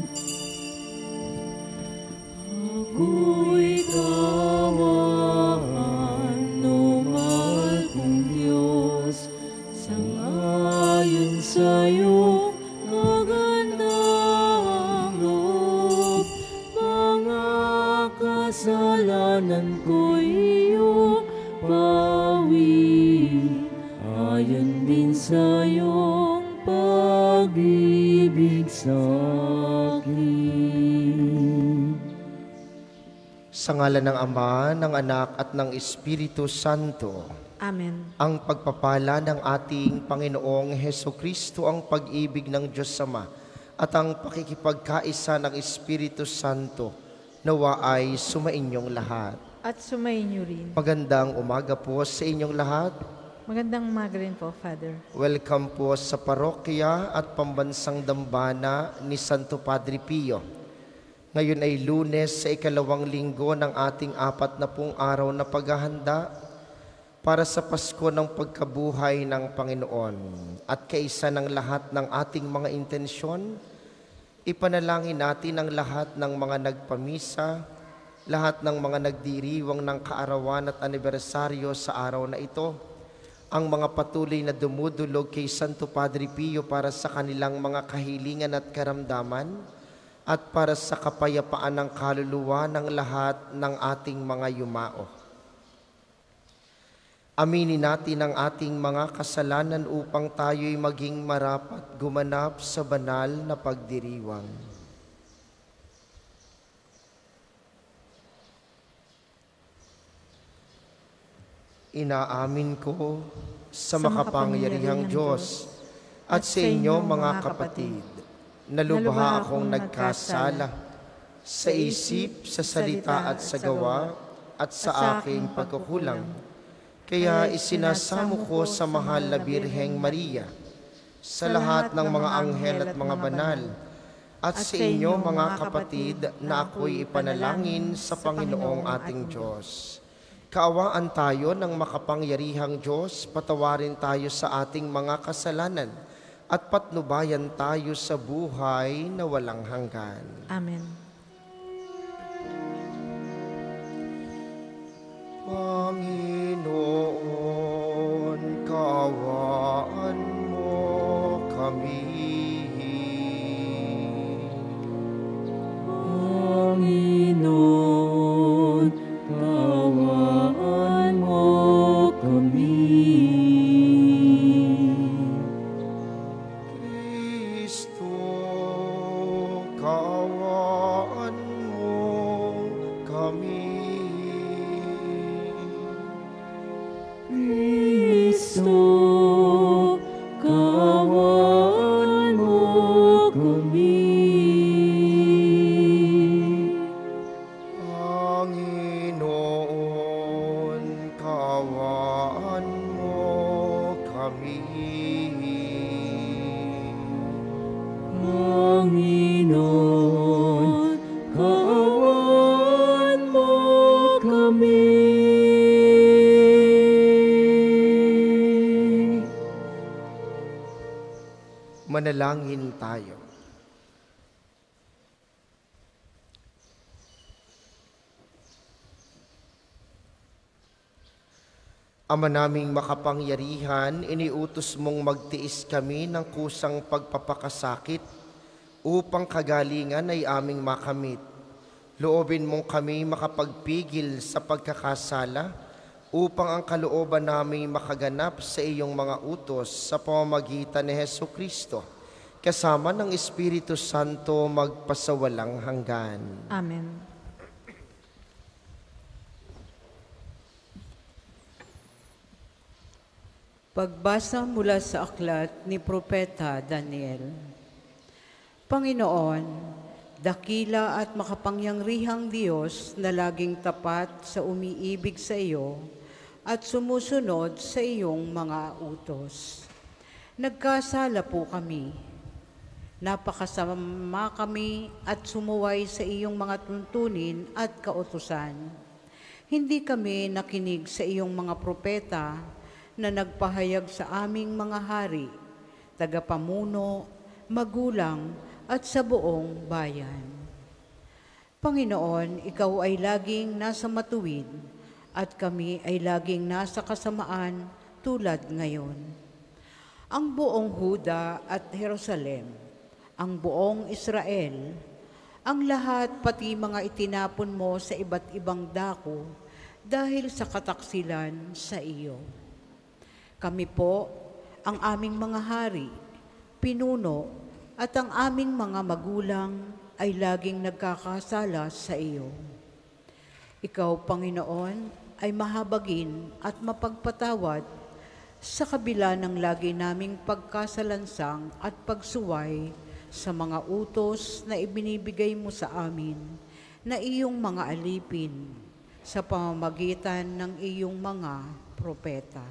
Ako'y kawan, o mahal kong Diyos, sangayon sa'yo magandang loob. Mga kasalanan ko'y iyong pawi, ayon din sa iyong pag-ibig sa'kin. Sa ngalan ng Ama, ng Anak, at ng Espiritu Santo. Amen. Ang pagpapala ng ating Panginoong Hesukristo, ang pag-ibig ng Diyos Ama, at ang pakikipagkaisa ng Espiritu Santo, nawa ay sumainyong lahat. At sumainyo rin. Magandang umaga po sa inyong lahat. Magandang umaga rin po, Father. Welcome po sa parokya at pambansang dambana ni Santo Padre Pio. Ngayon ay Lunes sa ikalawang linggo ng ating 40 araw na paghahanda para sa Pasko ng pagkabuhay ng Panginoon. At kaisa ng lahat ng ating mga intensyon, ipanalangin natin ang lahat ng mga nagpamisa, lahat ng mga nagdiriwang ng kaarawan at anibersaryo sa araw na ito, ang mga patuloy na dumudulog kay Santo Padre Pio para sa kanilang mga kahilingan at karamdaman, at para sa kapayapaan ng kaluluwa ng lahat ng ating mga yumao. Aminin natin ang ating mga kasalanan upang tayo'y maging marapat gumanap sa banal na pagdiriwang. Inaamin ko sa makapangyarihang Diyos at sa inyo mga kapatid, na lubha akong nagkasala sa isip, sa salita at sa gawa at sa aking pagkukulang. Kaya isinasamo ko sa mahal na Birheng Maria, sa lahat ng mga anghel at mga banal, at sa inyo mga kapatid na ako'y ipanalangin sa Panginoong ating Diyos. Kaawaan tayo ng makapangyarihang Diyos, patawarin tayo sa ating mga kasalanan, at patnubayan tayo sa buhay na walang hanggan. Amen. Panginoon, kaawaan mo kami. Panginoon, kaawaan mo kami. Manalangin tayo. Ama naming makapangyarihan, iniutos mong magtiis kami ng kusang pagpapakasakit upang kagalingan ay aming makamit. Loobin mong kami makapagpigil sa pagkakasala upang ang kalooban namin makaganap sa iyong mga utos sa pamamagitan ni Hesukristo, kasama ng Espiritu Santo magpasawalang hanggan. Amen. Pagbasa mula sa aklat ni Propeta Daniel. Panginoon, dakila at makapangyarihang Diyos na laging tapat sa umiibig sa iyo at sumusunod sa iyong mga utos. Nagkasala po kami. Napakasama kami at sumuway sa iyong mga tuntunin at kautusan. Hindi kami nakinig sa iyong mga propeta na nagpahayag sa aming mga hari, tagapamuno, magulang at sa buong bayan. Panginoon, Ikaw ay laging nasa matuwid at kami ay laging nasa kasamaan tulad ngayon. Ang buong Huda at Jerusalem, ang buong Israel, ang lahat pati mga itinapon mo sa iba't ibang dako dahil sa kataksilan sa iyo. Kami po, ang aming mga hari, pinuno at ang aming mga magulang ay laging nagkakasala sa iyo. Ikaw, Panginoon, ay mahabagin at mapagpatawad sa kabila ng lagi naming pagkasalansang at pagsuway sa mga utos na ibinibigay mo sa amin na iyong mga alipin sa pamamagitan ng iyong mga propeta.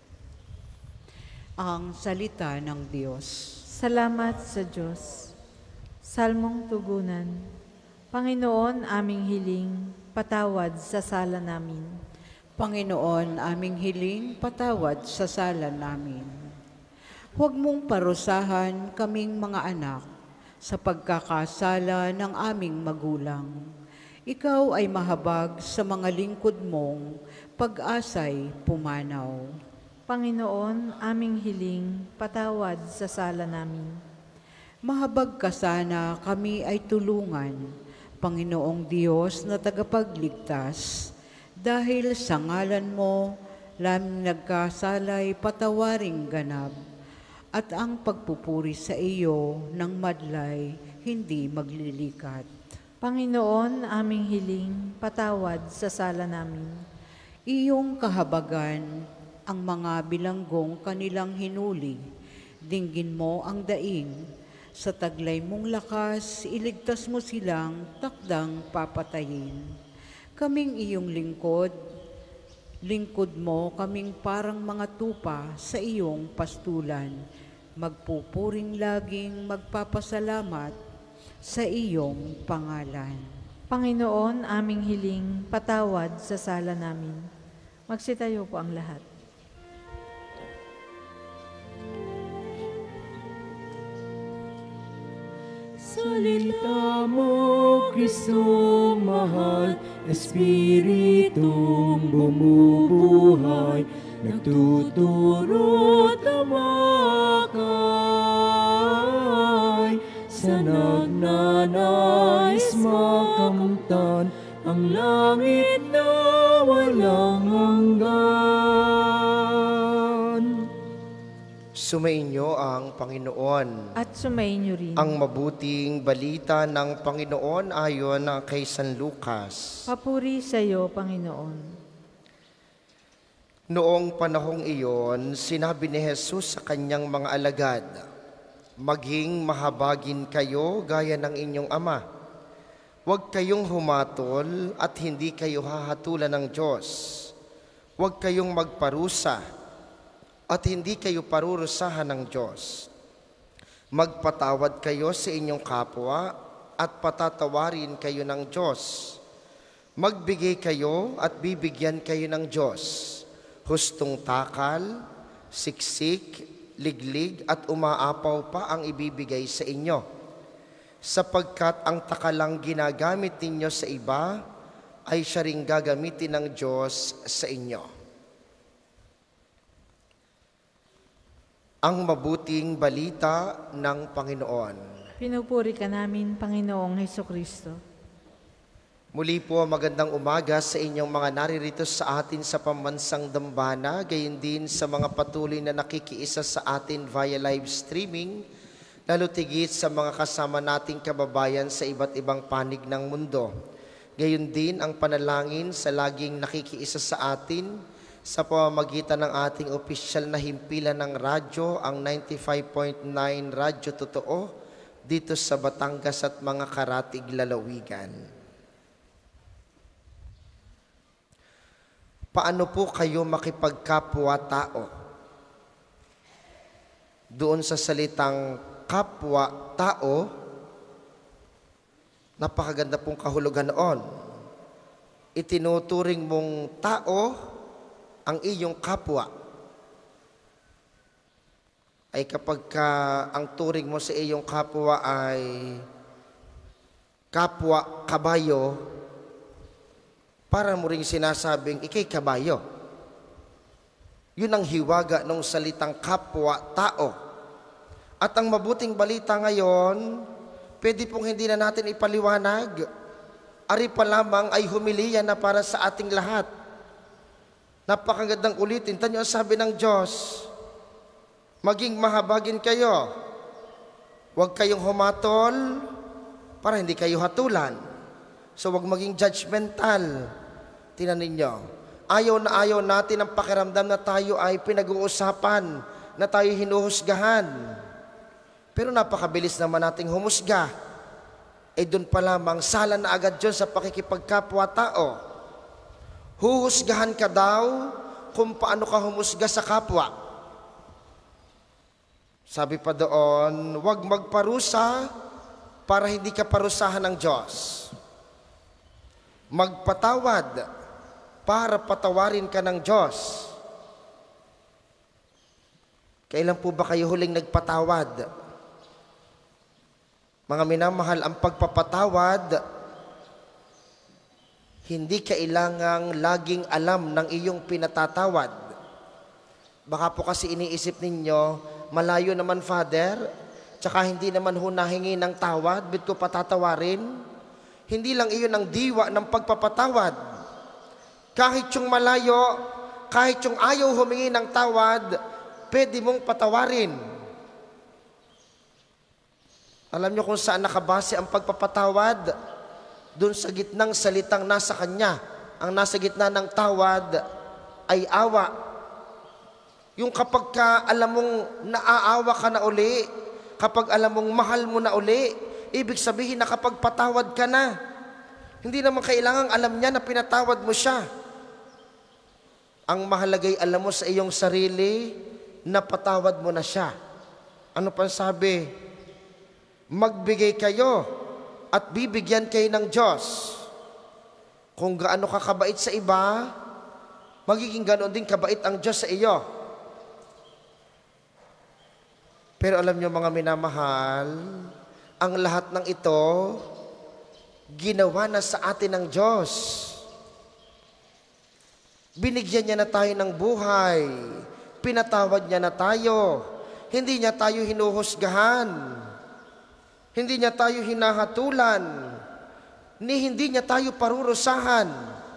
Ang salita ng Diyos. Salamat sa Diyos. Salmong tugunan. Panginoon, aming hiling, patawad sa sala namin. Panginoon, aming hiling, patawad sa sala namin. Huwag mong parusahan kaming mga anak sa pagkakasala ng aming magulang. Ikaw ay mahabag sa mga lingkod mong pag-asay pumanaw. Panginoon, aming hiling, patawad sa sala namin. Mahabag ka sana kami ay tulungan, Panginoong Diyos na tagapagligtas, dahil sa ngalan mo, laming nagkasalay patawaring ganap, at ang pagpupuri sa iyo ng madlay hindi maglilikat. Panginoon, aming hiling, patawad sa sala namin. Iyong kahabagan, ang mga bilanggong kanilang hinuli, dinggin mo ang daing, sa taglay mong lakas, iligtas mo silang takdang papatayin. Kaming iyong lingkod mo kaming parang mga tupa sa iyong pastulan, magpupuring laging magpapasalamat sa iyong pangalan. Panginoon, aming hiling, patawad sa sala namin. Magsitayo po ang lahat. Salita mo, Kristong mahal, Espiritong bumubuhay, nagtuturo tamakay, sa nagnanais makamtan ang langit na walang hanggan. Sumainyo ang Panginoon. At sumainyo rin. Ang mabuting balita ng Panginoon ayon kay San Lucas. Papuri sa iyo, Panginoon. Noong panahong iyon, sinabi ni Jesus sa kanyang mga alagad, maging mahabagin kayo gaya ng inyong ama. Huwag kayong humatol at hindi kayo hahatulan ng Diyos. Huwag kayong magparusa at hindi kayo parurusahan ng Diyos. Magpatawad kayo sa inyong kapwa at patatawarin kayo ng Diyos. Magbigay kayo at bibigyan kayo ng Diyos. Hustong takal, siksik, liglig at umaapaw pa ang ibibigay sa inyo. Sapagkat ang takalang ginagamit ninyo sa iba ay siya ring gagamitin ng Diyos sa inyo. Ang mabuting balita ng Panginoon. Pinupuri ka namin, Panginoong Hesukristo. Muli po, magandang umaga sa inyong mga naririto sa atin sa pambansang dambana, gayon din sa mga patuloy na nakikiisa sa atin via live streaming, lalo tigit sa mga kasama nating kababayan sa iba't ibang panig ng mundo. Gayon din ang panalangin sa laging nakikiisa sa atin sa pamamagitan ng ating opisyal na himpilan ng radyo, ang 95.9 Radyo Totoo, dito sa Batangas at mga karatig lalawigan. Paano po kayo makipagkapwa-tao? Doon sa salitang kapwa-tao, napakaganda pong kahulugan noon. Itinuturing mong tao ang iyong kapwa. ay kapag ang turing mo sa iyong kapwa ay kapwa kabayo, para mo ring sinasabing ikay kabayo. Yun ang hiwaga ng salitang kapwa-tao. At ang mabuting balita ngayon, pwede pong hindi na natin ipaliwanag. Ari pa lamang ay humiliya na para sa ating lahat. Napakagandang ulitin. Tanyo ang sabi ng Diyos, maging mahabagin kayo. Huwag kayong humatol para hindi kayo hatulan. So huwag maging judgmental. Tingnan ninyo, ayaw na ayaw natin ang pakiramdam na tayo ay pinag-uusapan, na tayo hinuhusgahan. Pero napakabilis naman nating humusga. Doon pa lamang, sala na agad yun sa pakikipagkapwa-tao. Huhusgahan ka daw kung paano ka humusga sa kapwa. Sabi pa doon, huwag magparusa para hindi ka parusahan ng Diyos. Magpatawad para patawarin ka ng Diyos. Kailan po ba kayo huling nagpatawad? Mga minamahal, ang pagpapatawad, hindi kailangang laging alam ng iyong pinatatawad. Baka po kasi iniisip ninyo, malayo naman Father, tsaka hindi naman hunahingi ng tawad, bit ko patatawarin. Hindi lang iyon ang diwa ng pagpapatawad. Kahit yung malayo, kahit yung ayaw humingi ng tawad, pwede mong patawarin. Alam niyo kung saan nakabase ang pagpapatawad? Doon sa gitnang salitang nasa Kanya. Ang nasa gitna ng tawad ay awa. Yung kapag alam mong naaawa ka na uli, kapag alam mong mahal mo na uli, ibig sabihin nakapagpatawad ka na. Hindi naman kailangang alam niya na pinatawad mo siya. Ang mahalagay alam mo sa iyong sarili, napatawad mo na siya. Ano pang sabi? Magbigay kayo at bibigyan kayo ng Diyos. Kung gaano ka kabait sa iba, magiging ganoon din kabait ang Diyos sa iyo. Pero alam niyo mga minamahal, ang lahat ng ito, ginawa na sa atin ng Diyos. Binigyan niya na tayo ng buhay. Pinatawad niya na tayo. Hindi niya tayo hinuhusgahan. Hindi niya tayo hinahatulan. Hindi niya tayo parurusahan.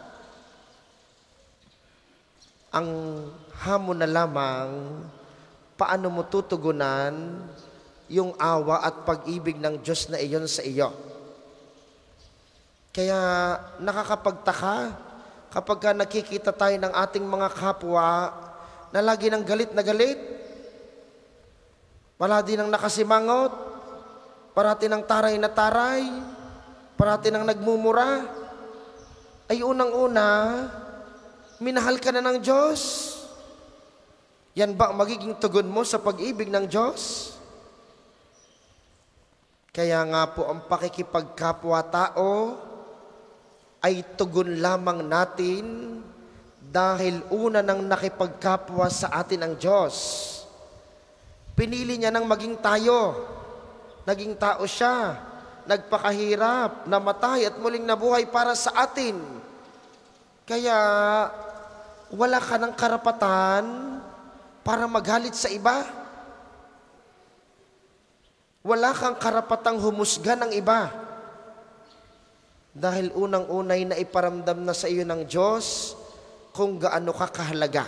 Ang hamon na lamang, paano mo tutugunan yung awa at pag-ibig ng Diyos na iyon sa iyo. Kaya nakakapagtaka kapag nakikita tayo ng ating mga kapwa na lagi ng galit na galit, wala din ng nakasimangot, parati ng taray na taray, parati ng nagmumura, ay unang-una, minahal ka na ng Diyos. Yan ba ang magiging tugon mo sa pag-ibig ng Diyos? Kaya nga po ang pakikipagkapwa-tao ay tugon lamang natin dahil una nang nakipagkapwa sa atin ang Diyos. Pinili niya nang maging tayo. Naging tao siya. Nagpakahirap, namatay at muling nabuhay para sa atin. Kaya wala ka ng karapatan para maghalit sa iba. Wala kang karapatang humusga ng iba. Dahil unang-unay na iparamdam na sa iyo ng Diyos kung gaano ka kahalaga.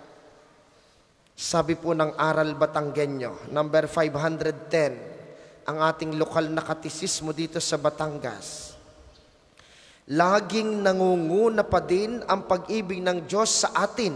Sabi po ng Aral Batanggenyo, number 510, ang ating lokal na katisismo dito sa Batangas. Laging nangunguna pa din ang pag-ibig ng Diyos sa atin.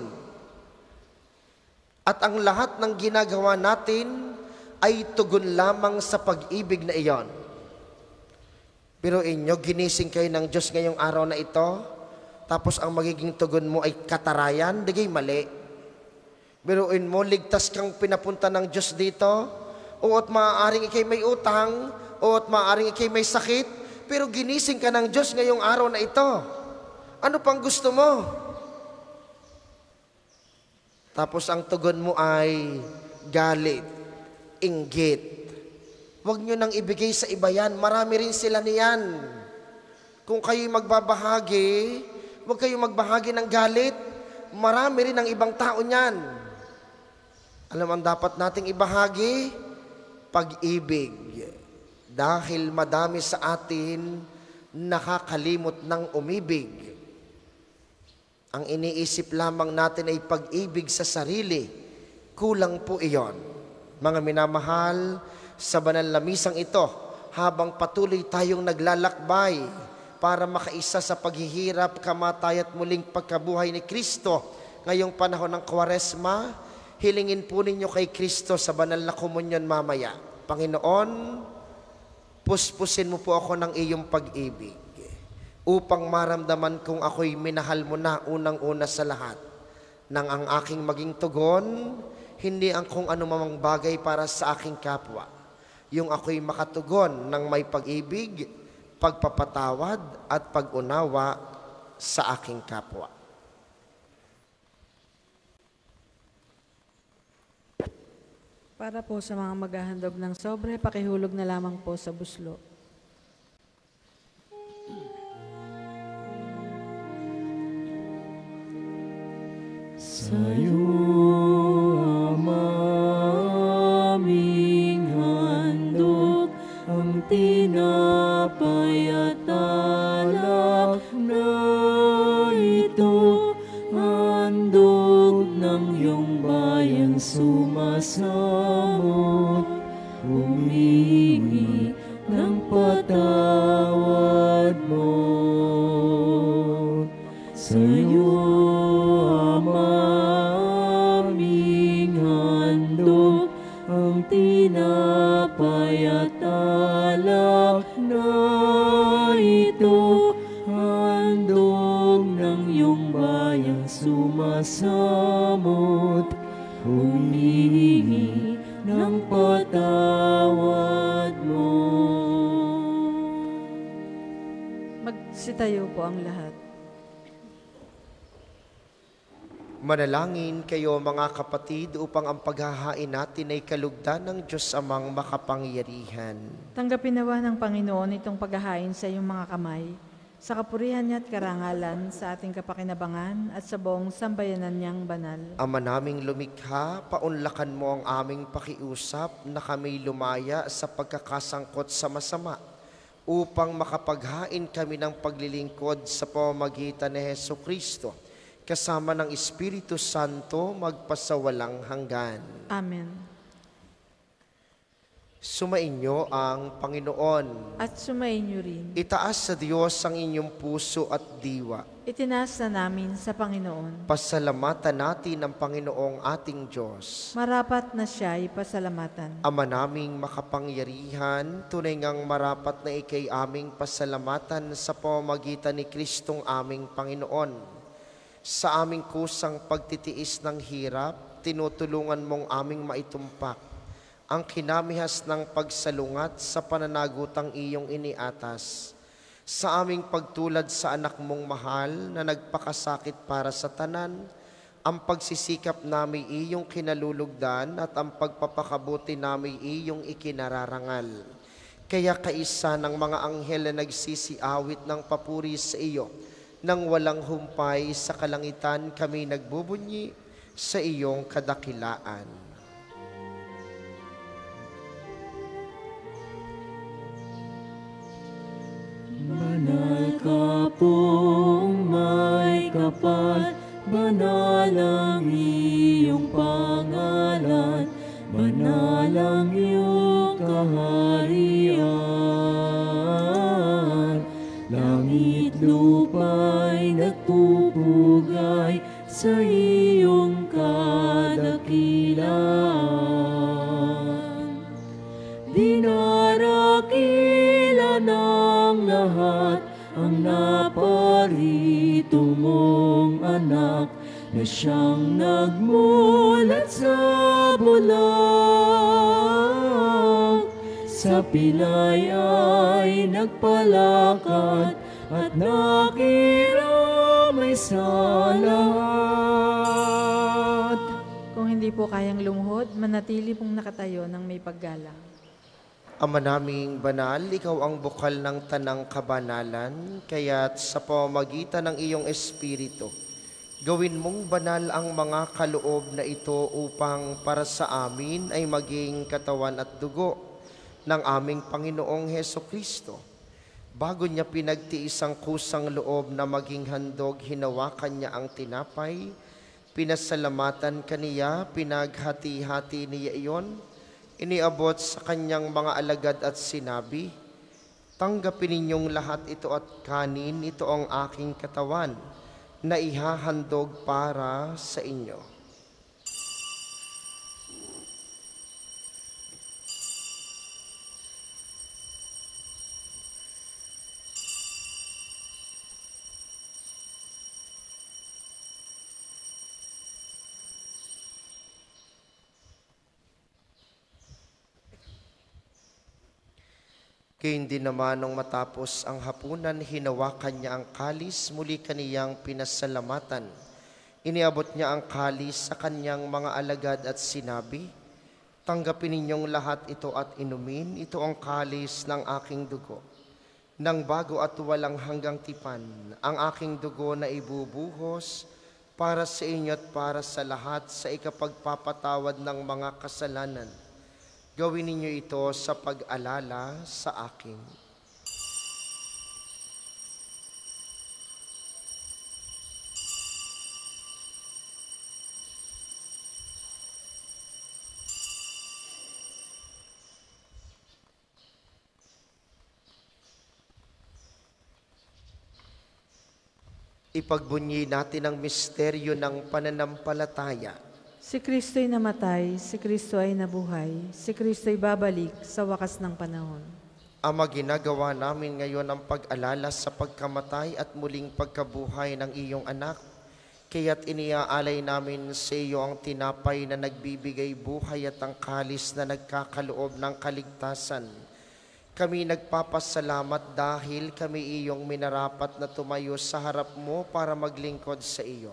At ang lahat ng ginagawa natin ay tugon lamang sa pag-ibig na iyon. Pero inyo, ginising kayo ng Diyos ngayong araw na ito, tapos ang magiging tugon mo ay katarayan, digay mali. Biruin mo, ligtas kang pinapunta ng Diyos dito, oot maaaring ikay may utang, oot maaaring ikay may sakit, pero ginising ka ng Diyos ngayong araw na ito. Ano pang gusto mo? Tapos ang tugon mo ay galit, inggit. Huwag nyo nang ibigay sa iba yan. Marami rin sila niyan. Kung kayo'y magbabahagi, huwag kayong magbahagi ng galit. Marami rin ang ibang tao niyan. Alam ang dapat nating ibahagi? Pag-ibig. Dahil madami sa atin nakakalimot ng umibig. Ang iniisip lamang natin ay pag-ibig sa sarili. Kulang po iyon. Mga minamahal, sa banal na misang ito, habang patuloy tayong naglalakbay para makaisa sa paghihirap, kamatay at muling pagkabuhay ni Kristo ngayong panahon ng Kwaresma, hilingin po ninyo kay Kristo sa banal na komunyon mamaya. Panginoon, puspusin mo po ako ng iyong pag-ibig upang maramdaman kong ako'y minahal mo na unang-una sa lahat. Nang ang aking maging tugon, hindi ang kung anumang bagay para sa aking kapwa. Yung ako'y makatugon ng may pag-ibig, pagpapatawad at pag-unawa sa aking kapwa. Para po sa mga maghahandog ng sobre, pakihulog na lamang po sa buslo. Sa'yo, Ama, aming handog, ang tinapay at alak na ito, handog ng iyong bayang sumasamot, humingi ng patawad mo. Sa'yo, aming handog, ang tinapay at alak na ito, handog ng iyong bayang sumasamot, humingi ng patawad mo. Magsitayo po ang lahat. Manalangin kayo mga kapatid upang ang paghahain natin ay kalugdan ng Diyos Amang makapangyarihan. Tanggapin nawa ng Panginoon itong paghahain sa iyong mga kamay, sa kapurihan niya at karangalan, sa ating kapakinabangan at sa buong sambayanan niyang banal. Ama naming lumikha, paunlakan mo ang aming pakiusap na kami lumaya sa pagkakasangkot sa masama, upang makapaghain kami ng paglilingkod sa pamamagitan ni Hesukristo, kasama ng Espiritu Santo, magpasawalang hanggan. Amen. Sumainyo ang Panginoon. At sumainyo rin. Itaas sa Diyos ang inyong puso at diwa. Itinaas na namin sa Panginoon. Pasalamatan natin ang Panginoong ating Diyos. Marapat na siya'y pasalamatan. Ama naming makapangyarihan, tunay ngang marapat na ikay aming pasalamatan sa pamamagitan ni Kristong aming Panginoon. Sa aming kusang pagtitiis ng hirap, tinutulungan mong aming maitumpak ang kinamihas ng pagsalungat sa pananagutang iyong iniatas. Sa aming pagtulad sa anak mong mahal na nagpakasakit para sa tanan, ang pagsisikap namin iyong kinalulugdan at ang pagpapakabuti namin iyong ikinararangal. Kaya kaisa ng mga anghel na nagsisiawit ng papuri sa iyo, nang walang humpay sa kalangitan kami nagbubunyi sa iyong kadakilaan. Banal ka pong may kapal, banal ang iyong pangalan, banal ang iyong kaharian. Langit lupa'y nagpupugay sa iyong kadakilaan. Dinarakila ng lahat ang naparito mong anak, na siyang nagmulat sa bulag. Sa pilay ay nagpalakad at nakiramay sa lahat. Kung hindi po kayang lumuhod, manatili pong nakatayo ng may paggalang. Ama naming banal, ikaw ang bukal ng tanang kabanalan, kaya't sa pamamagitan ng iyong Espiritu, gawin mong banal ang mga kaloob na ito upang para sa amin ay maging katawan at dugo ng aming Panginoong Hesukristo. Bago niya pinagtiis ang kusang loob na maging handog, hinawakan niya ang tinapay, pinasalamatan kaniya, pinaghati-hati niya iyon, iniabot sa kanyang mga alagad at sinabi, "Tanggapin ninyong lahat ito at kanin, ito ang aking katawan na ihahandog para sa inyo." Gayun din naman nung matapos ang hapunan, hinawakan niya ang kalis, muli kaniyang pinasalamatan. Iniabot niya ang kalis sa kanyang mga alagad at sinabi, "Tanggapin ninyong lahat ito at inumin, ito ang kalis ng aking dugo. Nang bago at walang hanggang tipan, ang aking dugo na ibubuhos para sa inyo at para sa lahat sa ikapagpapatawad ng mga kasalanan. Gawin ninyo ito sa pag-alala sa akin." Ipagbunyi natin ang misteryo ng pananampalataya. Si Kristo'y namatay, si Kristo ay nabuhay, si Kristo'y babalik sa wakas ng panahon. Ama, ginagawa namin ngayon ang pag-alala sa pagkamatay at muling pagkabuhay ng iyong anak. Kaya't iniaalay namin sa iyo ang tinapay na nagbibigay buhay at ang kalis na nagkakaloob ng kaligtasan. Kami nagpapasalamat dahil kami iyong minarapat na tumayo sa harap mo para maglingkod sa iyo.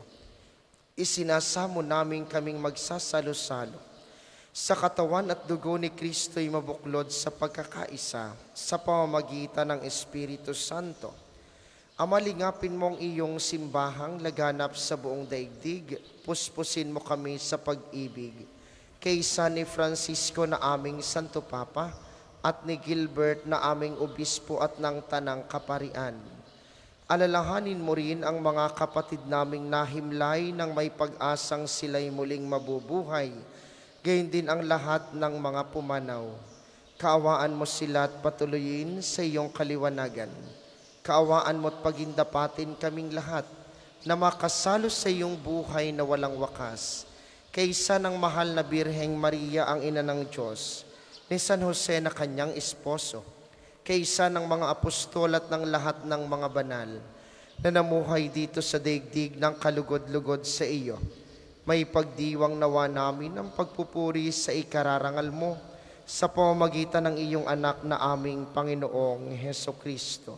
Isinasamo namin kaming magsasalo-salo sa katawan at dugo ni Kristo'y mabuklod sa pagkakaisa sa pamamagitan ng Espiritu Santo. Ama, lingapin mong iyong simbahang laganap sa buong daigdig, puspusin mo kami sa pag-ibig. Kaysa ni Francisco na aming Santo Papa at ni Gilbert na aming obispo at ng Tanang Kaparian. Alalahanin mo rin ang mga kapatid naming nahimlay ng may pag-asang sila'y muling mabubuhay, gayon din ang lahat ng mga pumanaw. Kaawaan mo sila at patuloyin sa iyong kaliwanagan. Kaawaan mo at pagindapatin kaming lahat na makasalo sa iyong buhay na walang wakas. Kaysa ng mahal na Birheng Maria ang ina ng Diyos, ni San Jose na kanyang esposo, kaysa ng mga apostol at ng lahat ng mga banal na namuhay dito sa daigdig ng kalugod-lugod sa iyo. May pagdiwang nawa namin ang pagpupuri sa ikararangal mo sa pamamagitan ng iyong anak na aming Panginoong Hesukristo.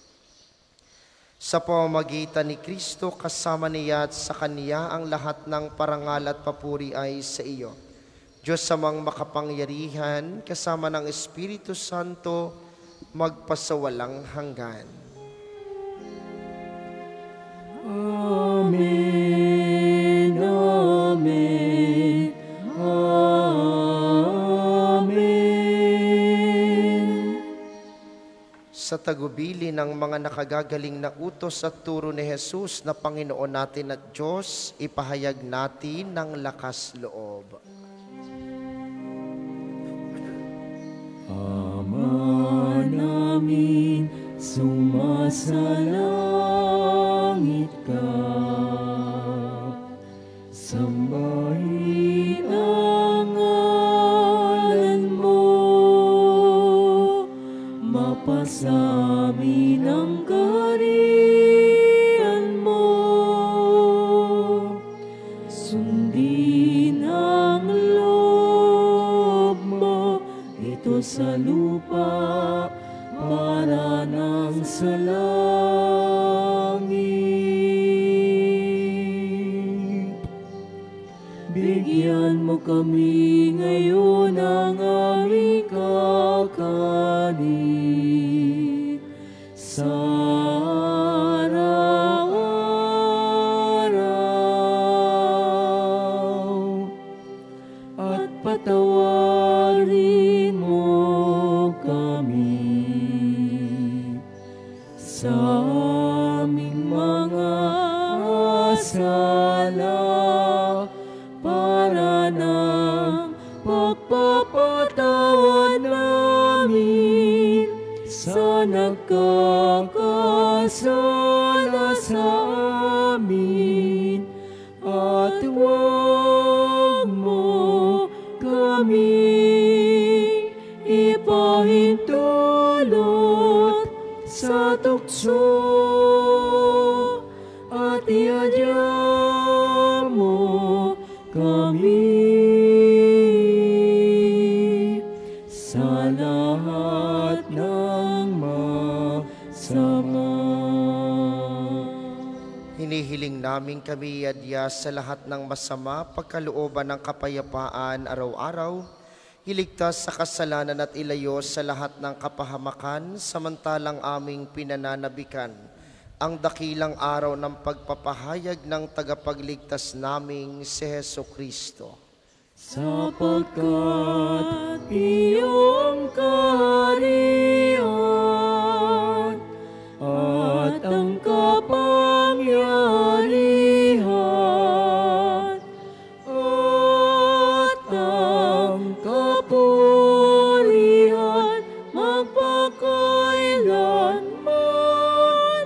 Sa pamamagitan ni Kristo, kasama niya at sa Kaniya ang lahat ng parangal at papuri ay sa iyo. Diyos amang makapangyarihan, kasama ng Espiritu Santo, magpasawalang hanggan. Amen, amen, amen. Sa tagubili ng mga nakagagaling na utos at turo ni Jesus na Panginoon natin at Diyos, ipahayag natin ng lakas loob. Ama namin, sumasalangit ka. Sambahin ang ngalan mo. Mapasamin ang kaharian mo. Sundin ang loob mo dito sa lupa para nang sa langit. Bigyan kami ngayon ang aming kakanin. Sa araw-araw, at patawarin mo kami sa aming mga sala para ng pagpapatawad namin sa nagkakasala sa amin, at huwag mo kami ipahintulot sa tukso, at iadya mo kami sa lahat ng masama. Hinihiling namin kami iadya sa lahat ng masama, pagkalooban ng kapayapaan araw-araw, iligtas sa kasalanan at ilayo sa lahat ng kapahamakan, samantalang aming pinananabikan ang dakilang araw ng pagpapahayag ng tagapagligtas naming si Hesukristo. Sapagkat iyong kaharian at ang kapangyarihan at ang kapurihan magpakailanman.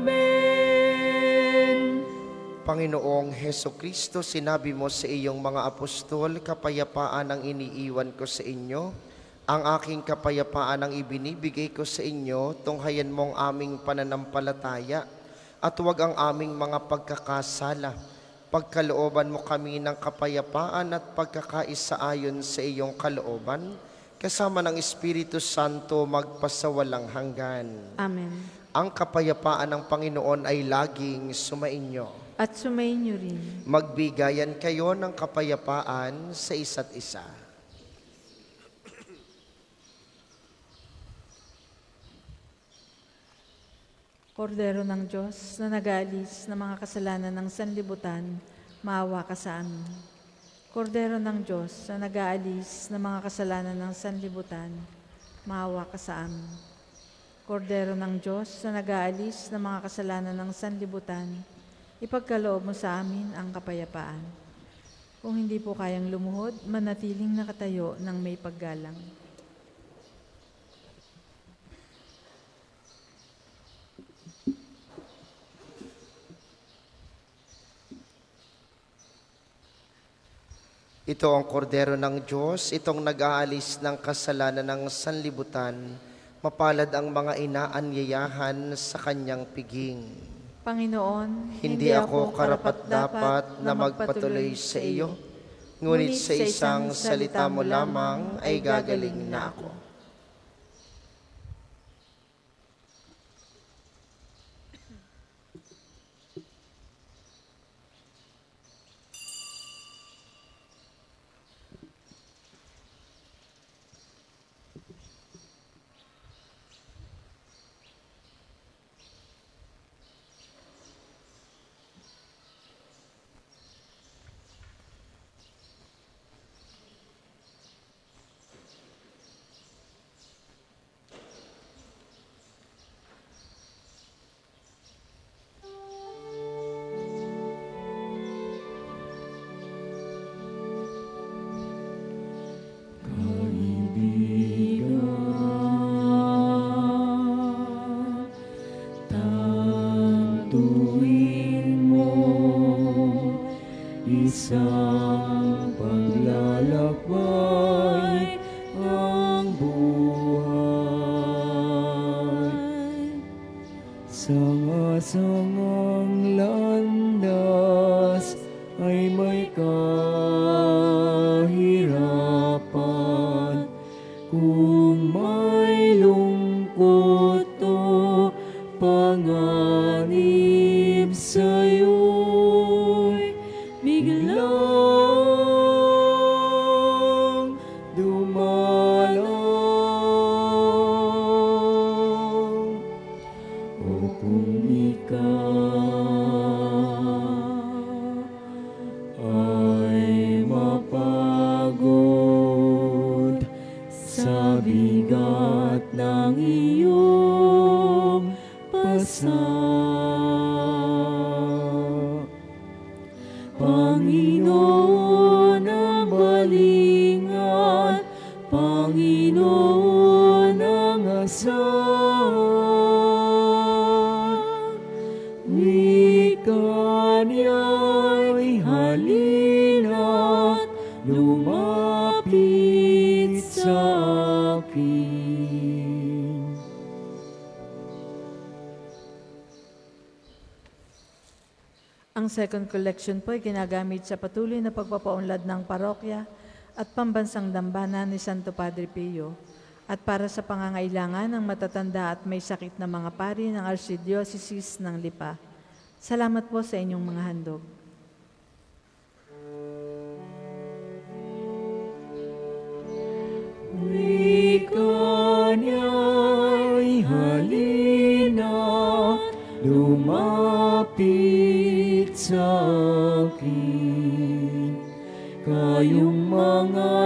Amen. Panginoong Hesukristo, sinabi mo sa iyong mga apostol, kapayapaan ang iniiwan ko sa inyo, ang aking kapayapaan ang ibinibigay ko sa inyo, tunghayan mong aming pananampalataya at huwag ang aming mga pagkakasala. Pagkalooban mo kami ng kapayapaan at pagkakaisa ayon sa iyong kalooban, kasama ng Espiritu Santo magpasawalang hanggan. Amen. Ang kapayapaan ng Panginoon ay laging sumainyo. At sumainyo rin. Magbigayan kayo ng kapayapaan sa isa't isa. Kordero ng Diyos na nag-aalis ng mga kasalanan ng sanlibutan, maawa ka sa amin. Kordero ng Diyos na nag-aalis ng mga kasalanan ng sanlibutan, maawa ka sa amin. Kordero ng Diyos na nag-aalis ng mga kasalanan ng sanlibutan, ipagkaloob mo sa amin ang kapayapaan. Kung hindi po kayang lumuhod, manatiling nakatayo ng may paggalang. Ito ang kordero ng Diyos, itong nag-aalis ng kasalanan ng sanlibutan. Mapalad ang mga inaanyayahan sa kanyang piging. Panginoon, Hindi ako karapat-dapat na magpatuloy sa iyo, ngunit sa isang salita mo lamang ay gagaling na ako. Isang paglalakbay ang buhay, sanga-sangang landas ay may kahirapan. Kung may lungkot o panganib sa'yo'y biglang O kung ikaw ay mapagod sa bigat ng iyong pasa, Panginoon ang balingan, Panginoon ang asahan. Wika niya'y halina't lumapit sa akin. Ang second collection po ay ginagamit sa patuloy na pagpapaunlad ng parokya at pambansang dambana ni Santo Padre Pio at para sa pangangailangan ng matatanda at may sakit na mga pari ng Archdiocese ng Lipa. Salamat po sa inyong mga handog. Wika niya'y halina, lumapit sa akin. Kayong mga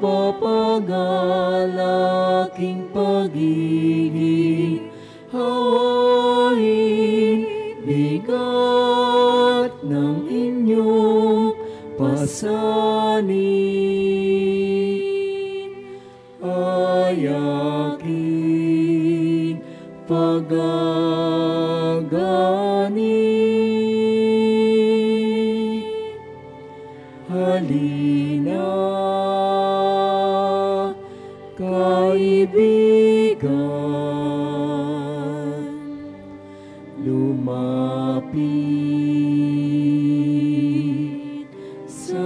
napapagalaking pag-ibig, hawain bigat ng inyong pasanin. Ay aking pagagani. Halina, kaibigan, lumapit sa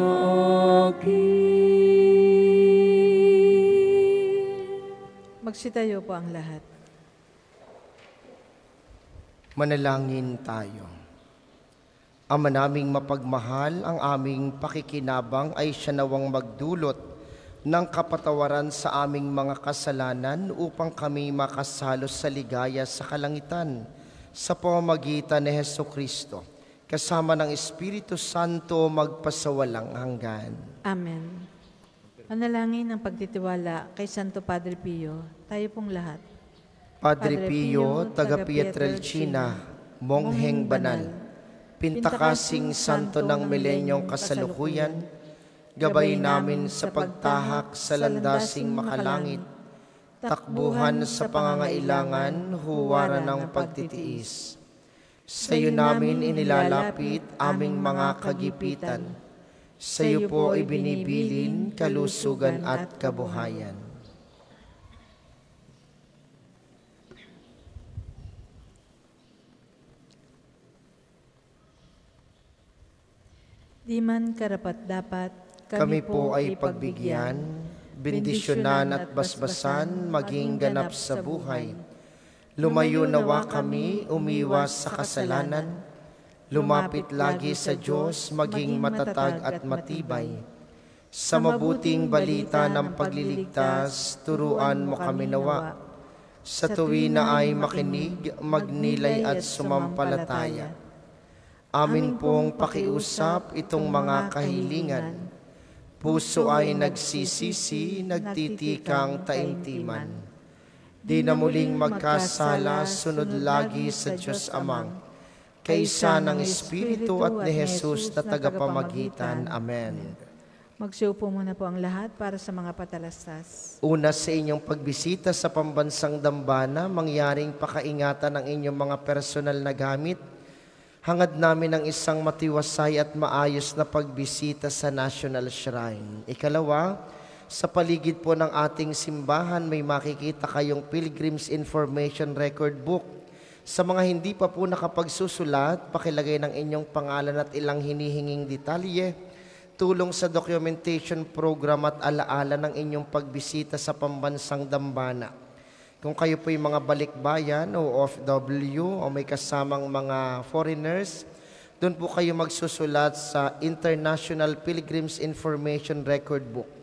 akin. Magsitayo po ang lahat. Manalangin tayo. Ama naming mapagmahal, ang aming pakikinabang ay siya nawang magdulot ng kapatawaran sa aming mga kasalanan upang kami makasalo sa ligaya sa kalangitan sa pamamagitan ni Hesukristo, kasama ng Espiritu Santo magpasawalang hanggan. Amen. Manalangin ng pagtitiwala kay Santo Padre Pio, tayo pong lahat. Padre Pio, taga Pietrelcina, mongheng banal, pintakasing santo ng milenyong kasalukuyan, gabay namin sa pagtahak sa landasing makalangit, takbuhan sa pangangailangan, huwaran ng pagtitiis. Sa iyo namin inilalapit aming mga kagipitan, sa iyo po ibinibilin kalusugan at kabuhayan. Di man karapat-dapat, Kami po ay pagbigyan, bendisyonan at basbasan, maging ganap sa buhay. Lumayo nawa kami, umiwas sa kasalanan, lumapit lagi sa Diyos, maging matatag at matibay. Sa mabuting balita ng pagliligtas, turuan mo kami nawa. Sa tuwina ay makinig, magnilay at sumampalataya. Amin pong pakiusap itong mga kahilingan. Puso ay nagsisisi, nagtitikang taimtiman. Di na muling magkasala, sunod lagi sa Diyos Amang, kaysa ng Espiritu at ni Jesus na tagapamagitan. Amen. Magsiupo muna po ang lahat para sa mga patalastas. Una sa inyong pagbisita sa pambansang dambana, mangyaring pakaingatan ang inyong mga personal na gamit. Hangad namin ang isang matiwasay at maayos na pagbisita sa National Shrine. Ikalawa, sa paligid po ng ating simbahan, may makikita kayong Pilgrim's Information Record Book. Sa mga hindi pa po nakapagsusulat, pakilagay ng inyong pangalan at ilang hinihinging detalye, tulong sa documentation program at alaala ng inyong pagbisita sa pambansang dambana. Kung kayo po'y mga balikbayan o OFW o may kasamang mga foreigners, doon po kayo magsusulat sa International Pilgrim's Information Record Book.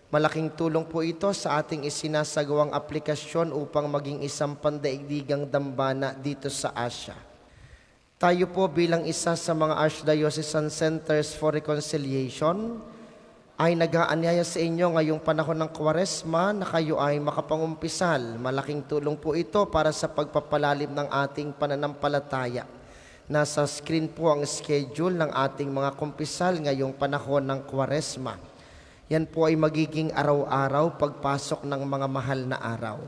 Malaking tulong po ito sa ating isinasagawang aplikasyon upang maging isang pandaigdigang dambana dito sa Asia. Tayo po bilang isa sa mga Archdiocesan Centers for Reconciliation ay nag-aanyaya sa inyo ngayong panahon ng Kwaresma na kayo ay makapangumpisal. Malaking tulong po ito para sa pagpapalalim ng ating pananampalataya. Nasa screen po ang schedule ng ating mga kumpisal ngayong panahon ng Kwaresma. Yan po ay magiging araw-araw pagpasok ng mga mahal na araw.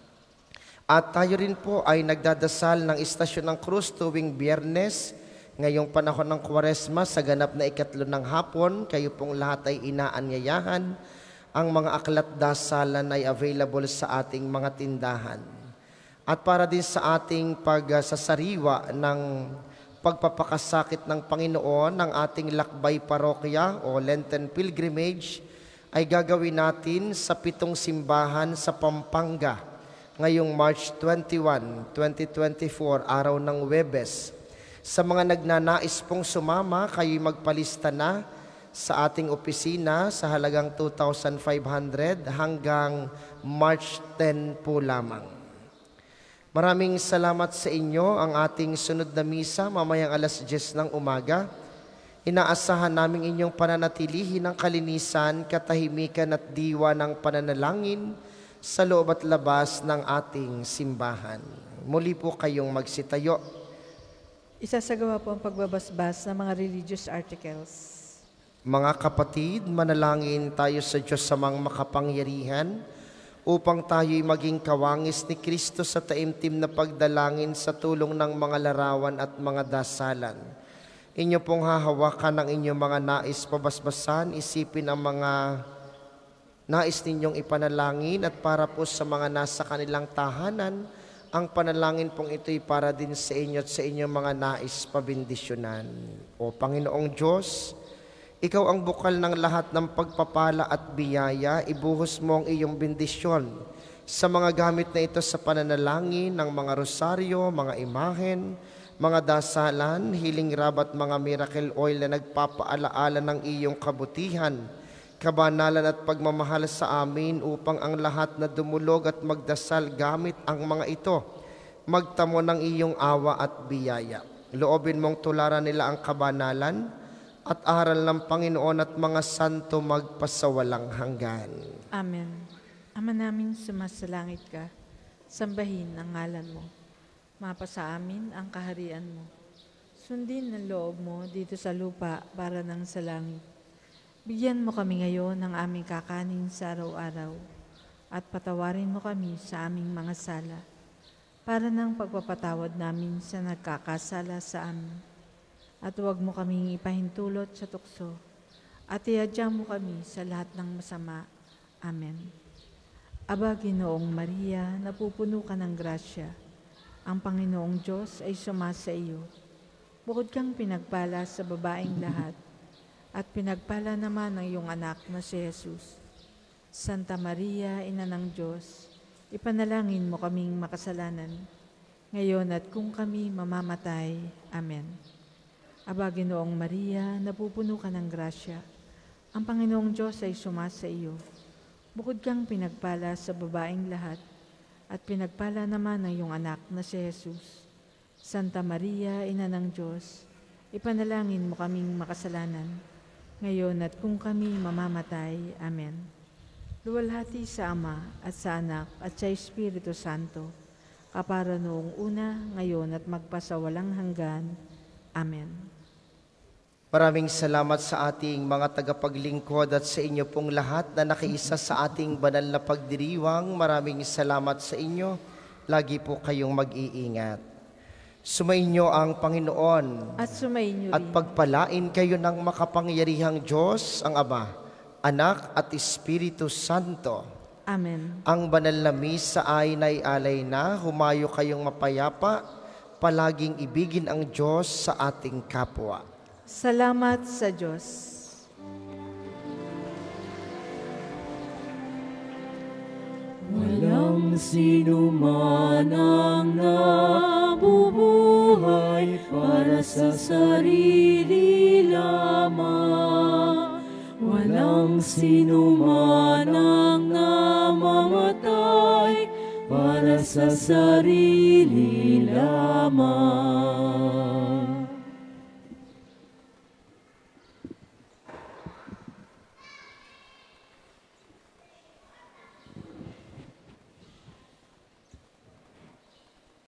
At tayo rin po ay nagdadasal ng Istasyon ng Krus tuwing Biyernes. Ngayong panahon ng Kwaresma sa ganap na 3 ng hapon, kayo pong lahat ay inaanyayahan. Ang mga aklat dasalan ay available sa ating mga tindahan. At para din sa ating pagsasariwa ng pagpapakasakit ng Panginoon, ng ating lakbay parokya o Lenten Pilgrimage, ay gagawin natin sa 7 simbahan sa Pampanga ngayong March 21, 2024, araw ng Huwebes. Sa mga nagnanais pong sumama, kayo'y magpalista na sa ating opisina sa halagang 2,500 hanggang March 10 po lamang. Maraming salamat sa inyo. Ang ating sunod na misa mamayang alas 10 ng umaga. Inaasahan namin inyong pananatilihin ng kalinisan, katahimikan at diwa ng pananalangin sa loob at labas ng ating simbahan. Muli po kayong magsitayo. Isasagawa po ang pagbabasbas ng mga religious articles. Mga kapatid, manalangin tayo sa Diyos samang makapangyarihan upang tayo'y maging kawangis ni Kristo sa taimtim na pagdalangin sa tulong ng mga larawan at mga dasalan. Inyo pong hahawakan ang inyong mga nais pabasbasan, isipin ang mga nais ninyong ipanalangin at para po sa mga nasa kanilang tahanan, ang panalangin pong ito'y para din sa inyo at sa inyong mga nais pabindisyonan. O Panginoong Diyos, Ikaw ang bukal ng lahat ng pagpapala at biyaya, ibuhos mo ang iyong bendisyon sa mga gamit na ito sa pananalangin ng mga rosaryo, mga imahen, mga dasalan, healing rub at mga miracle oil na nagpapaalaala ng iyong kabutihan, kabanalan at pagmamahal sa amin upang ang lahat na dumulog at magdasal gamit ang mga ito, magtamo ng iyong awa at biyaya. Loobin mong tularan nila ang kabanalan at aral ng Panginoon at mga santo magpasawalang hanggan. Amen. Ama namin sumasalangit ka, sambahin ang ngalan mo. Mapasa amin ang kaharian mo. Sundin ang loob mo dito sa lupa para ng sa langit. Bigyan mo kami ngayon ng aming kakanin sa araw-araw at patawarin mo kami sa aming mga sala para ng pagpapatawad namin sa nagkakasala sa amin. At huwag mo kaming ipahintulot sa tukso at iadya mo kami sa lahat ng masama. Amen. Aba, Ginoong Maria, napupuno ka ng grasya. Ang Panginoong Diyos ay sumasa iyo. Bukod kang pinagpala sa babaeng lahat, at pinagpala naman ang iyong anak na si Jesus. Santa Maria, Ina ng Diyos, ipanalangin mo kaming makasalanan, ngayon at kung kami mamamatay. Amen. Aba, Ginoong Maria, napupuno ka ng grasya. Ang Panginoong Diyos ay sumasa iyo. Bukod kang pinagpala sa babaeng lahat, at pinagpala naman ang iyong anak na si Jesus. Santa Maria, Ina ng Diyos, ipanalangin mo kaming makasalanan, ngayon at kung kami mamamatay. Amen. Luwalhati sa Ama at sa Anak at sa Espiritu Santo, kapara noong una, ngayon at magpasawalang hanggan. Amen. Maraming salamat sa ating mga tagapaglingkod at sa inyo pong lahat na nakiisa sa ating banal na pagdiriwang. Maraming salamat sa inyo. Lagi po kayong mag-iingat. Sumainyo ang Panginoon At sumainyo at rin. pagpalain kayo ng makapangyarihang Diyos, ang Ama, Anak at Espiritu Santo. Amen. Ang banal na misa ay naialay na, humayo kayong mapayapa, palaging ibigin ang Diyos sa ating kapwa. Salamat sa Diyos. Walang sino man ang nabubuhay para sa sarili lamang. Walang sino man sa sarili lamang.